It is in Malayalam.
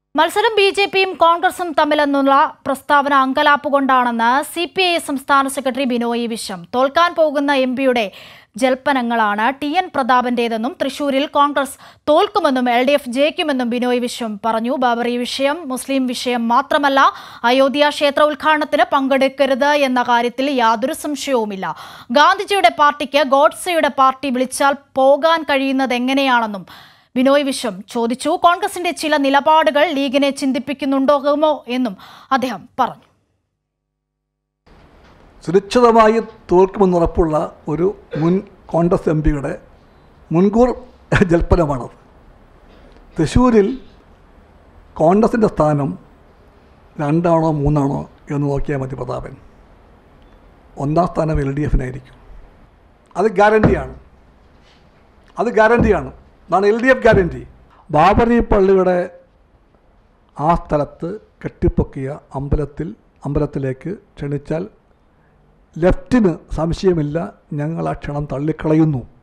മത്സരം ബിജെപിയും കോൺഗ്രസും തമ്മിലെന്നുള്ള പ്രസ്താവന അങ്കലാപ്പുകൊണ്ടാണെന്ന് CPI സംസ്ഥാന സെക്രട്ടറി ബിനോയ് വിശ്വം. തോൽക്കാൻ പോകുന്ന എംപിയുടെ ജൽപ്പനങ്ങളാണ് TN പ്രതാപന്റേതെന്നും തൃശൂരിൽ കോൺഗ്രസ് തോൽക്കുമെന്നും LDF ജയിക്കുമെന്നും ബിനോയ് വിശ്വം പറഞ്ഞു. ബാബറി വിഷയം മുസ്ലിം വിഷയം മാത്രമല്ല, അയോധ്യ ക്ഷേത്ര ഉദ്ഘാടനത്തിന് പങ്കെടുക്കരുത് എന്ന കാര്യത്തിൽ യാതൊരു സംശയവുമില്ല. ഗാന്ധിജിയുടെ പാർട്ടിക്ക് ഗോഡ്സെയുടെ പാർട്ടി വിളിച്ചാൽ പോകാൻ കഴിയുന്നത് എങ്ങനെയാണെന്നും ബിനോയ് വിശ്വം ചോദിച്ചു. കോൺഗ്രസിന്റെ ചില നിലപാടുകൾ ലീഗിനെ ചിന്തിപ്പിക്കുന്നുണ്ടോകുമോ എന്നും അദ്ദേഹം പറഞ്ഞു. സുരക്ഷിതമായി തോൽക്കുമെന്നുറപ്പുള്ള ഒരു മുൻ കോൺഗ്രസ് MPയുടെ മുൻകൂർ ജൽപ്പനമാണത്. തൃശ്ശൂരിൽ കോൺഗ്രസിൻ്റെ സ്ഥാനം 2 ആണോ 3 ആണോ എന്ന് നോക്കിയാൽ മതി പ്രതാപൻ. 1ാം സ്ഥാനം LDFനായിരിക്കും. അത് ഗ്യാരണ്ടിയാണ്. അതാണ് LDF ഗ്യാരണ്ടി. ബാബറി പള്ളിയുടെ ആ സ്ഥലത്ത് കെട്ടിപ്പൊക്കിയ അമ്പലത്തിലേക്ക് ക്ഷണിച്ചാൽ ലെഫ്റ്റിന് സംശയമില്ല, ഞങ്ങൾ ആ ക്ഷണം തള്ളിക്കളയുന്നു.